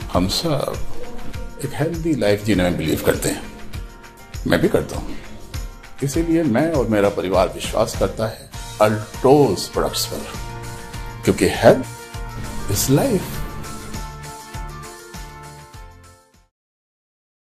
हम सब एक हेल्दी लाइफ जीने में बिलीव करते हैं, मैं भी करता हूँ। इसीलिए मैं और मेरा परिवार विश्वास करता है अल्ट्रोज प्रोडक्ट्स पर, क्योंकि हेल्थ इज लाइफ।